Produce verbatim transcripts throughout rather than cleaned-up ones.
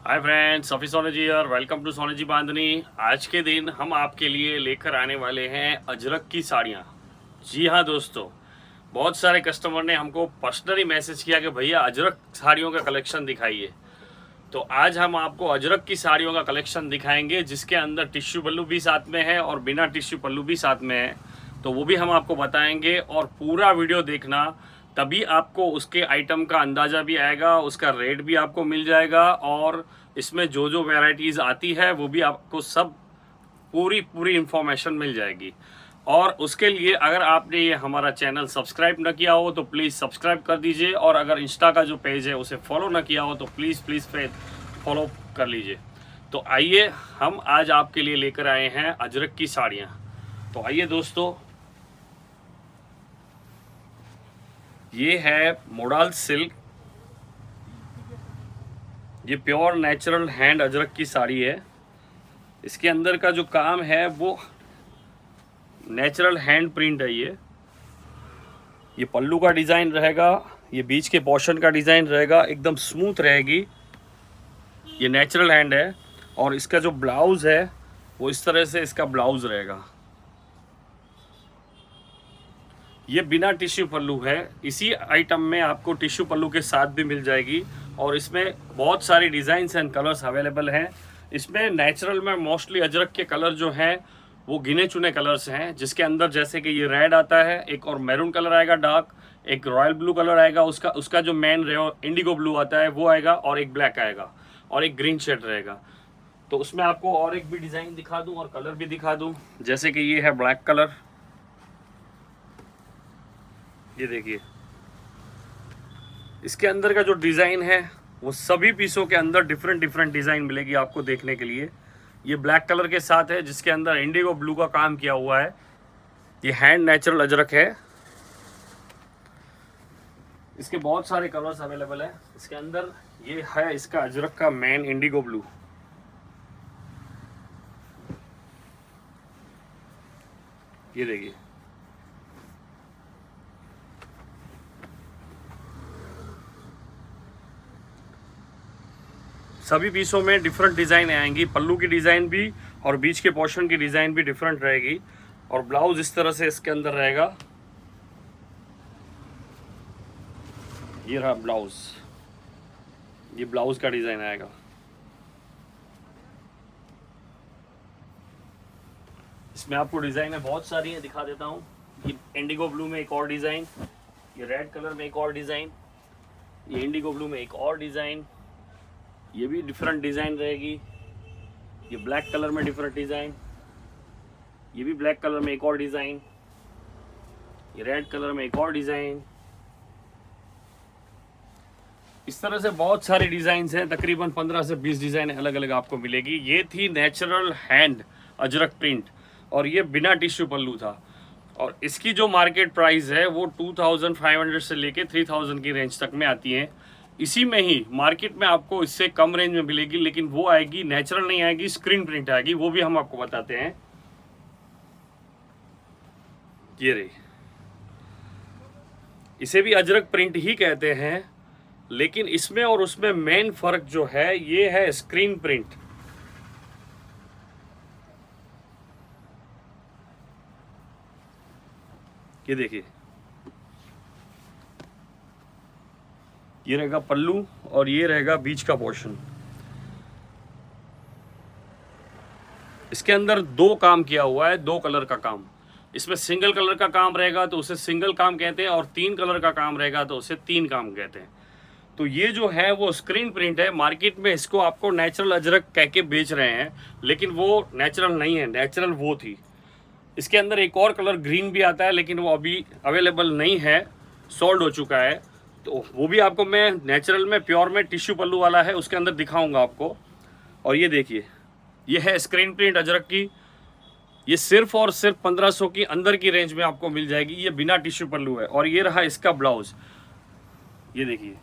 हाय friends, Safi Soni ji और welcome to Soni ji Bandhani. आज के दिन हम आपके लिए लेकर आने वाले हैं अजरक की साड़ियाँ। जी हाँ दोस्तों, बहुत सारे कस्टमर ने हमको पर्सनली मैसेज किया कि भैया अजरक साड़ियों का कलेक्शन दिखाइए। तो आज हम आपको अजरक की साड़ियों का कलेक्शन दिखाएंगे, जिसके अंदर टिश्यू पल्लू भी साथ में है और बिना टिश्यू पल्लू भी साथ में है। तो वो भी हम आपको बताएंगे और पूरा वीडियो देखना, तभी आपको उसके आइटम का अंदाज़ा भी आएगा, उसका रेट भी आपको मिल जाएगा और इसमें जो जो वैरायटीज़ आती है वो भी आपको सब पूरी पूरी इंफॉर्मेशन मिल जाएगी। और उसके लिए अगर आपने ये हमारा चैनल सब्सक्राइब न किया हो तो प्लीज़ सब्सक्राइब कर दीजिए, और अगर इंस्टा का जो पेज है उसे फॉलो न किया हो तो प्लीज़ प्लीज़ पे फॉलो कर लीजिए। तो आइए, हम आज आपके लिए लेकर आए हैं अजरक की साड़ियाँ। तो आइए दोस्तों, ये है मोडाल सिल्क। ये प्योर नेचुरल हैंड अजरक की साड़ी है। इसके अंदर का जो काम है वो नेचुरल हैंड प्रिंट है। ये ये पल्लू का डिज़ाइन रहेगा, ये बीच के पोर्शन का डिज़ाइन रहेगा, एकदम स्मूथ रहेगी। ये नेचुरल हैंड है और इसका जो ब्लाउज़ है वो इस तरह से इसका ब्लाउज़ रहेगा। ये बिना टिश्यू पल्लू है। इसी आइटम में आपको टिश्यू पल्लू के साथ भी मिल जाएगी और इसमें बहुत सारी डिज़ाइंस एंड कलर्स अवेलेबल हैं। इसमें नेचुरल में मोस्टली अजरक के कलर जो हैं वो गिने चुने कलर्स हैं, जिसके अंदर जैसे कि ये रेड आता है, एक और मैरून कलर आएगा डार्क, एक रॉयल ब्लू कलर आएगा, उसका उसका जो मेन इंडिगो ब्लू आता है वो आएगा, और एक ब्लैक आएगा और एक ग्रीन शेड रहेगा। तो उसमें आपको और एक भी डिज़ाइन दिखा दूँ और कलर भी दिखा दूँ, जैसे कि ये है ब्लैक कलर। ये देखिए, इसके अंदर का जो डिज़ाइन है वो सभी पीसों के अंदर डिफरेंट डिफरेंट डिज़ाइन मिलेगी आपको देखने के लिए। ये ब्लैक कलर के साथ है, जिसके अंदर इंडिगो ब्लू का काम किया हुआ है। ये हैंड नेचुरल अजरक है। इसके बहुत सारे कलर्स अवेलेबल है। इसके अंदर ये है इसका अजरक का मेन इंडिगो ब्लू। ये देखिए, सभी पीसों में डिफरेंट डिज़ाइन आएंगी। पल्लू की डिज़ाइन भी और बीच के पोर्शन की डिज़ाइन भी डिफरेंट रहेगी, और ब्लाउज इस तरह से इसके अंदर रहेगा। ये रहा ब्लाउज, ये ब्लाउज का डिज़ाइन आएगा। इसमें आपको डिज़ाइन है बहुत सारी है, दिखा देता हूँ। ये इंडिगो ब्लू में एक और डिज़ाइन, ये रेड कलर में एक और डिज़ाइन, ये इंडिगो ब्लू में एक और डिज़ाइन, ये भी डिफरेंट डिज़ाइन रहेगी। ये ब्लैक कलर में डिफरेंट डिज़ाइन, ये भी ब्लैक कलर में एक और डिज़ाइन, ये रेड कलर में एक और डिज़ाइन। इस तरह से बहुत सारी डिज़ाइंस हैं, तकरीबन पंद्रह से बीस डिज़ाइन अलग अलग आपको मिलेगी। ये थी नेचुरल हैंड अजरक प्रिंट और ये बिना टिश्यू पल्लू था, और इसकी जो मार्केट प्राइस है वो टू थाउजेंड फाइव हंड्रेड से लेके थ्री थाउजेंड की रेंज तक में आती है। इसी में ही मार्केट में आपको इससे कम रेंज में मिलेगी, लेकिन वो आएगी नेचुरल नहीं आएगी, स्क्रीन प्रिंट आएगी। वो भी हम आपको बताते हैं। ये रही, इसे भी अजरक प्रिंट ही कहते हैं, लेकिन इसमें और उसमें मेन फर्क जो है ये है स्क्रीन प्रिंट। ये देखिए, ये रहेगा पल्लू और ये रहेगा बीच का पोर्शन। इसके अंदर दो काम किया हुआ है, दो कलर का काम। इसमें सिंगल कलर का काम रहेगा तो उसे सिंगल काम कहते हैं, और तीन कलर का काम रहेगा तो उसे तीन काम कहते हैं। तो ये जो है वो स्क्रीन प्रिंट है। मार्केट में इसको आपको नेचुरल अजरक कह के बेच रहे हैं, लेकिन वो नेचुरल नहीं है, नेचुरल वो थी। इसके अंदर एक और कलर ग्रीन भी आता है, लेकिन वो अभी अवेलेबल नहीं है, सोल्ड हो चुका है। तो वो भी आपको मैं नेचुरल में प्योर में टिश्यू पल्लू वाला है उसके अंदर दिखाऊंगा आपको। और ये देखिए, ये है स्क्रीन प्रिंट अजरक की। ये सिर्फ और सिर्फ पंद्रह सौ की अंदर की रेंज में आपको मिल जाएगी। ये बिना टिश्यू पल्लू है। और ये रहा इसका ब्लाउज, ये देखिए,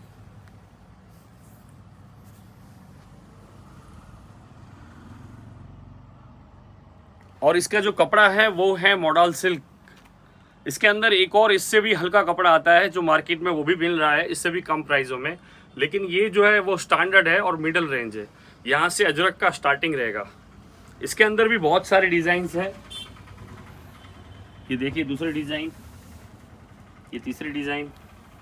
और इसका जो कपड़ा है वो है मोडाल सिल्क। इसके अंदर एक और इससे भी हल्का कपड़ा आता है जो मार्केट में वो भी मिल रहा है इससे भी कम प्राइसों में, लेकिन ये जो है वो स्टैंडर्ड है और मिडिल रेंज है। यहाँ से अजरक का स्टार्टिंग रहेगा। इसके अंदर भी बहुत सारे डिजाइन्स हैं। ये देखिए दूसरे डिजाइन, ये तीसरी डिजाइन,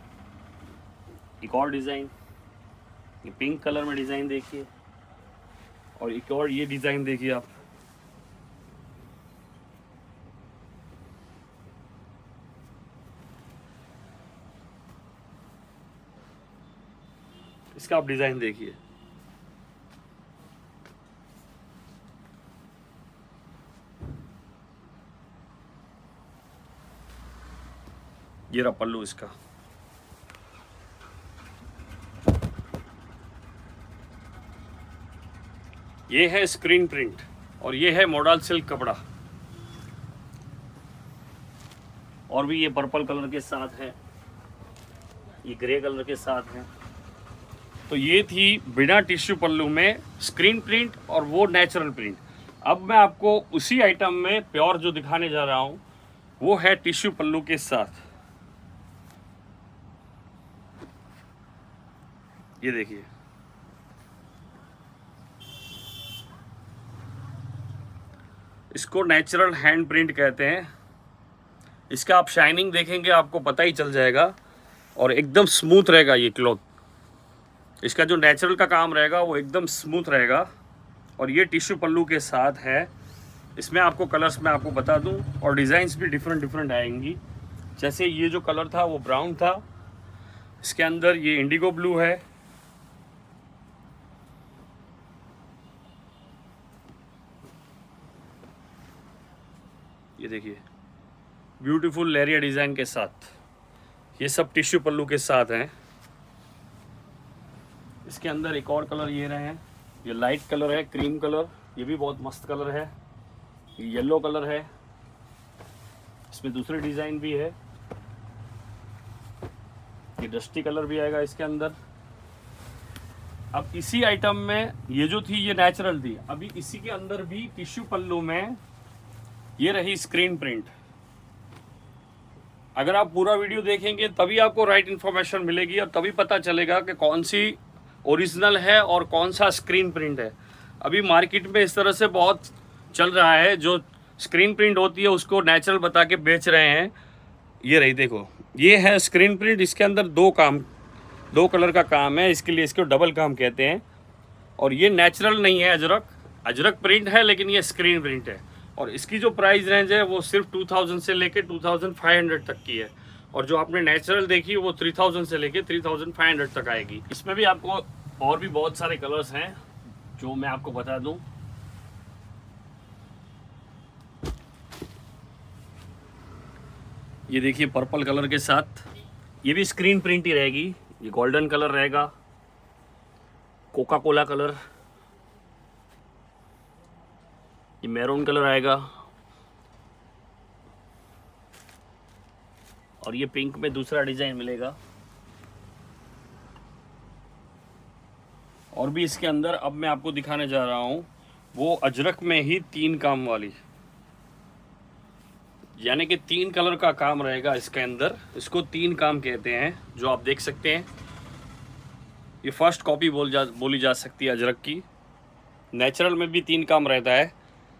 एक और डिजाइन, ये पिंक कलर में डिजाइन देखिए, और एक और ये डिजाइन देखिए आप। इसका आप डिजाइन देखिए। ये रहा पल्लू इसका। ये है स्क्रीन प्रिंट और ये है मॉडल सिल्क कपड़ा, और भी ये पर्पल कलर के साथ है, ये ग्रे कलर के साथ है। तो ये थी बिना टिश्यू पल्लू में स्क्रीन प्रिंट और वो नेचुरल प्रिंट। अब मैं आपको उसी आइटम में प्योर जो दिखाने जा रहा हूँ वो है टिश्यू पल्लू के साथ। ये देखिए, इसको नेचुरल हैंड प्रिंट कहते हैं। इसका आप शाइनिंग देखेंगे आपको पता ही चल जाएगा, और एकदम स्मूथ रहेगा ये क्लॉथ। इसका जो नेचुरल का काम रहेगा वो एकदम स्मूथ रहेगा। और ये टिश्यू पल्लू के साथ है। इसमें आपको कलर्स मैं आपको बता दूं, और डिज़ाइंस भी डिफरेंट डिफरेंट आएंगी। जैसे ये जो कलर था वो ब्राउन था, इसके अंदर ये इंडिगो ब्लू है, ये देखिए ब्यूटीफुल लेरिया डिज़ाइन के साथ। ये सब टिश्यू पल्लू के साथ हैं। इसके अंदर एक और कलर ये रहे हैं, ये लाइट कलर है, क्रीम कलर, ये भी बहुत मस्त कलर है। ये येलो कलर है, इसमें दूसरी डिज़ाइन भी है। ये डस्टी कलर भी आएगा इसके अंदर। अब इसी आइटम में ये जो थी ये नेचुरल थी, अभी इसी के अंदर भी टिश्यू पल्लू में ये रही स्क्रीन प्रिंट। अगर आप पूरा वीडियो देखेंगे तभी आपको राइट इन्फॉर्मेशन मिलेगी, और तभी पता चलेगा कि कौन सी ओरिजिनल है और कौन सा स्क्रीन प्रिंट है। अभी मार्केट में इस तरह से बहुत चल रहा है, जो स्क्रीन प्रिंट होती है उसको नेचुरल बता के बेच रहे हैं। ये रही देखो, ये है स्क्रीन प्रिंट। इसके अंदर दो काम, दो कलर का काम है, इसके लिए इसको डबल काम कहते हैं। और ये नेचुरल नहीं है अजरक, अजरक प्रिंट है, लेकिन ये स्क्रीन प्रिंट है। और इसकी जो प्राइस रेंज है वो सिर्फ टू थाउजेंड से लेके टू थाउजेंड फाइव हंड्रेड तक की है। और जो आपने नेचुरल देखी वो थ्री थाउजेंड से लेके थ्री थाउजेंड फाइव हंड्रेड तक आएगी। इसमें भी आपको और भी बहुत सारे कलर्स हैं जो मैं आपको बता दूं। ये देखिए पर्पल कलर के साथ, ये भी स्क्रीन प्रिंट ही रहेगी। ये गोल्डन कलर रहेगा, कोका कोला कलर, ये मैरून कलर आएगा, और ये पिंक में दूसरा डिजाइन मिलेगा। और भी इसके अंदर अब मैं आपको दिखाने जा रहा हूं वो अजरक में ही तीन काम वाली, यानी कि तीन कलर का काम रहेगा इसके अंदर। इसको तीन काम कहते हैं, जो आप देख सकते हैं। ये फर्स्ट कॉपी बोल जा बोली जा सकती है अजरक की। नेचुरल में भी तीन काम रहता है।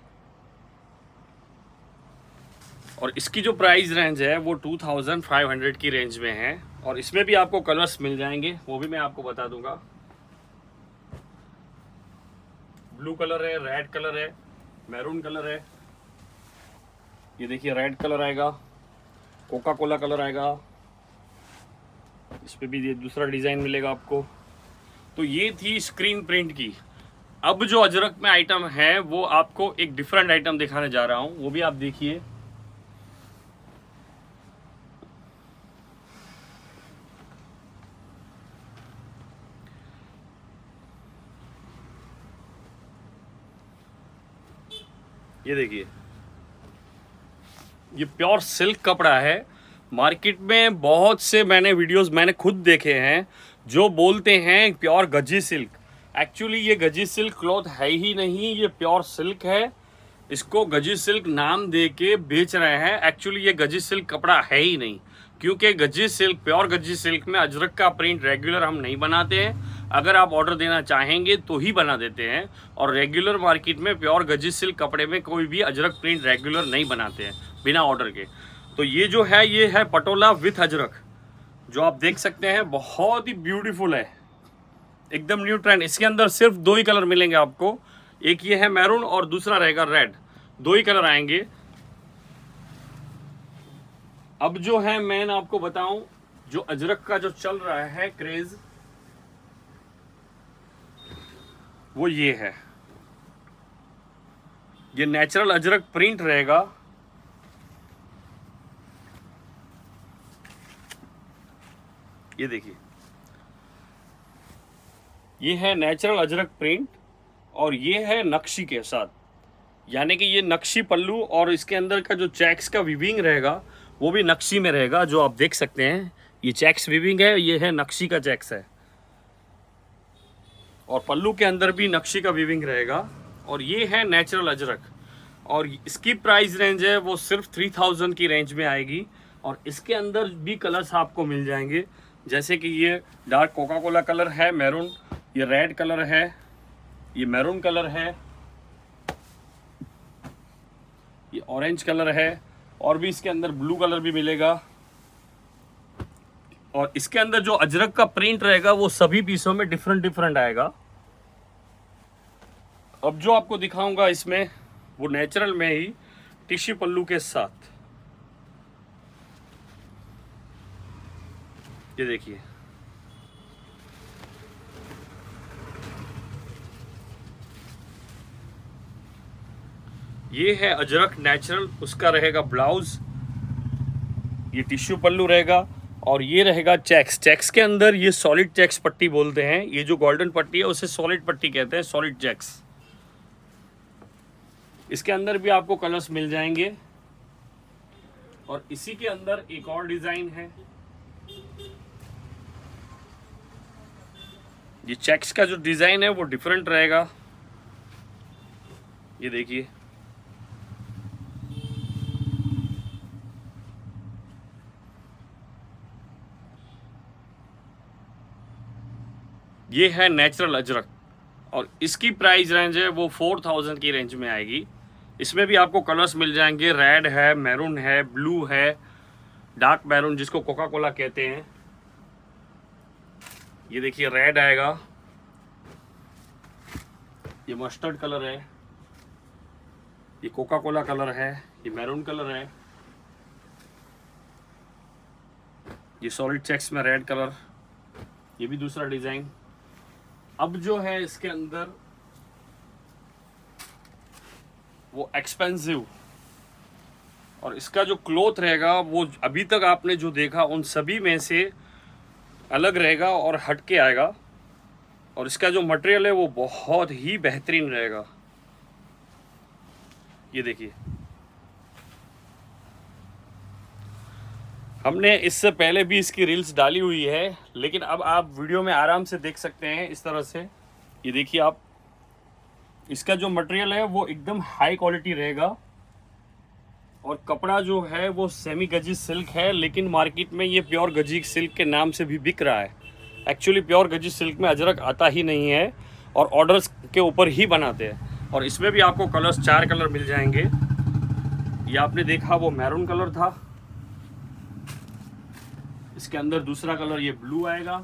और इसकी जो प्राइस रेंज है वो टू थाउजेंड फाइव हंड्रेड की रेंज में है। और इसमें भी आपको कलर्स मिल जाएंगे, वो भी मैं आपको बता दूंगा। ब्लू कलर है, रेड कलर है, मैरून कलर है, ये देखिए रेड कलर आएगा, कोका कोला कलर आएगा, इस पे भी ये दूसरा डिज़ाइन मिलेगा आपको। तो ये थी स्क्रीन प्रिंट की। अब जो अजरक में आइटम है वो आपको एक डिफरेंट आइटम दिखाने जा रहा हूँ, वो भी आप देखिए। ये देखिए, ये प्योर सिल्क कपड़ा है। मार्केट में बहुत से मैंने वीडियोस मैंने खुद देखे हैं जो बोलते हैं प्योर गजी सिल्क। एक्चुअली ये गजी सिल्क क्लॉथ है ही नहीं, ये प्योर सिल्क है। इसको गजी सिल्क नाम दे के बेच रहे हैं। एक्चुअली ये गजी सिल्क कपड़ा है ही नहीं, क्योंकि Gaji silk, pure Gaji silk में अजरक का प्रिंट रेगुलर हम नहीं बनाते हैं। अगर आप ऑर्डर देना चाहेंगे तो ही बना देते हैं, और रेगुलर मार्केट में प्योर गजी सिल्क कपड़े में कोई भी अजरक प्रिंट रेगुलर नहीं बनाते हैं बिना ऑर्डर के। तो ये जो है ये है पटोला विथ अजरक, जो आप देख सकते हैं बहुत ही ब्यूटीफुल है, एकदम न्यू ट्रेंड। इसके अंदर सिर्फ दो ही कलर मिलेंगे आपको, एक ये है मैरून और दूसरा रहेगा रेड, दो ही कलर आएंगे। अब जो है मैं आपको बताऊं, जो अजरक का जो चल रहा है क्रेज, वो ये है, ये नेचुरल अजरक प्रिंट रहेगा। ये देखिए, ये है नेचुरल अजरक प्रिंट और ये है नक्शी के साथ, यानी कि ये नक्शी पल्लू और इसके अंदर का जो चेक्स का वीविंग रहेगा वो भी नक्शी में रहेगा। जो आप देख सकते हैं ये चेक्स वीविंग है, ये है नक्शी का चेक्स है, और पल्लू के अंदर भी नक्शी का वीविंग रहेगा। और ये है नेचुरल अजरक, और इसकी प्राइस रेंज है वो सिर्फ थ्री थाउजेंड की रेंज में आएगी। और इसके अंदर भी कलर्स आपको मिल जाएंगे, जैसे कि ये डार्क कोका कोला कलर है मैरून, ये रेड कलर है, ये मैरून कलर है, ये ऑरेंज कलर है, और भी इसके अंदर ब्लू कलर भी मिलेगा। और इसके अंदर जो अजरक का प्रिंट रहेगा वो सभी पीसों में डिफरेंट डिफरेंट आएगा। अब जो आपको दिखाऊंगा इसमें वो नेचुरल में ही टिश्यू पल्लू के साथ, ये देखिए, ये है अजरक नेचुरल, उसका रहेगा ब्लाउज, ये टिश्यू पल्लू रहेगा, और ये रहेगा चेक्स। चेक्स के अंदर ये सॉलिड चेक्स पट्टी बोलते हैं, ये जो गोल्डन पट्टी है उसे सॉलिड पट्टी कहते हैं, सॉलिड चेक्स। इसके अंदर भी आपको कलर्स मिल जाएंगे। और इसी के अंदर एक और डिजाइन है, ये चेक्स का जो डिजाइन है वो डिफरेंट रहेगा, ये देखिए, ये है नेचुरल अजरक, और इसकी प्राइस रेंज है वो फोर थाउजेंड की रेंज में आएगी। इसमें भी आपको कलर्स मिल जाएंगे, रेड है, मैरून है, ब्लू है, डार्क मैरून जिसको कोका कोला कहते हैं, ये देखिए रेड आएगा, ये मस्टर्ड कलर है, ये कोका कोला कलर है, ये मैरून कलर है, ये सॉलिड चेक्स में रेड कलर, ये भी दूसरा डिजाइन। अब जो है इसके अंदर वो एक्सपेंसिव, और इसका जो क्लॉथ रहेगा वो अभी तक आपने जो देखा उन सभी में से अलग रहेगा और हटके आएगा। और इसका जो मटेरियल है वो बहुत ही बेहतरीन रहेगा, ये देखिए। हमने इससे पहले भी इसकी रील्स डाली हुई है, लेकिन अब आप वीडियो में आराम से देख सकते हैं इस तरह से। ये देखिए आप, इसका जो मटेरियल है वो एकदम हाई क्वालिटी रहेगा, और कपड़ा जो है वो सेमी गजी सिल्क है, लेकिन मार्केट में ये प्योर गजी सिल्क के नाम से भी बिक रहा है। एक्चुअली प्योर गजी सिल्क में अजरक आता ही नहीं है, और ऑर्डर्स के ऊपर ही बनाते हैं। और इसमें भी आपको कलर्स, चार कलर मिल जाएंगे। ये आपने देखा वो मैरून कलर था, इसके अंदर दूसरा कलर ये ब्लू आएगा,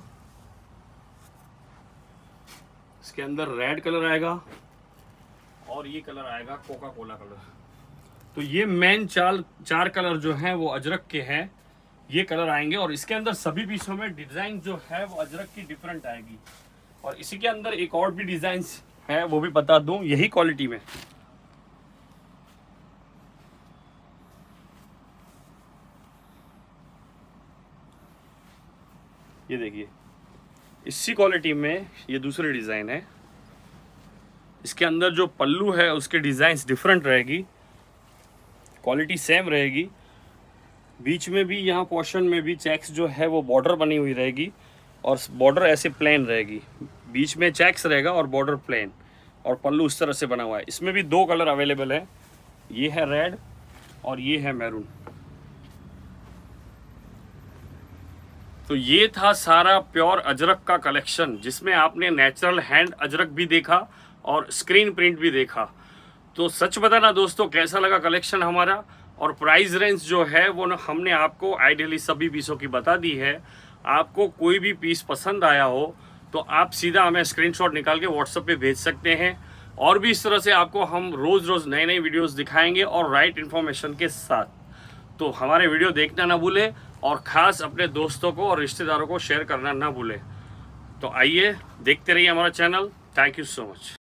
इसके अंदर रेड कलर आएगा, और ये कलर आएगा कोका कोला कलर। तो ये मेन चार चार कलर जो हैं वो अजरक के हैं, ये कलर आएंगे। और इसके अंदर सभी पीसों में डिजाइन जो है वो अजरक की डिफरेंट आएगी। और इसी के अंदर एक और भी डिजाइन है, वो भी बता दूं, यही क्वालिटी में। ये देखिए, इसी क्वालिटी में ये दूसरी डिज़ाइन है। इसके अंदर जो पल्लू है उसके डिज़ाइंस डिफरेंट रहेगी, क्वालिटी सेम रहेगी। बीच में भी यहाँ पोर्शन में भी चेक्स जो है वो बॉर्डर बनी हुई रहेगी, और बॉर्डर ऐसे प्लेन रहेगी, बीच में चेक्स रहेगा और बॉर्डर प्लेन, और पल्लू इस तरह से बना हुआ है। इसमें भी दो कलर अवेलेबल है, ये है रेड और ये है मैरून। तो ये था सारा प्योर अजरक का कलेक्शन, जिसमें आपने नेचुरल हैंड अजरक भी देखा और स्क्रीन प्रिंट भी देखा। तो सच बताना दोस्तों, कैसा लगा कलेक्शन हमारा, और प्राइस रेंज जो है वो न हमने आपको आइडियली सभी पीसों की बता दी है। आपको कोई भी पीस पसंद आया हो तो आप सीधा हमें स्क्रीनशॉट निकाल के व्हाट्सएप पे भेज सकते हैं। और भी इस तरह से आपको हम रोज़ रोज़ नए नए वीडियोस दिखाएंगे और राइट इन्फॉर्मेशन के साथ। तो हमारे वीडियो देखना ना भूलें और ख़ास अपने दोस्तों को और रिश्तेदारों को शेयर करना ना भूलें। तो आइए देखते रहिए हमारा चैनल। Thank you so much.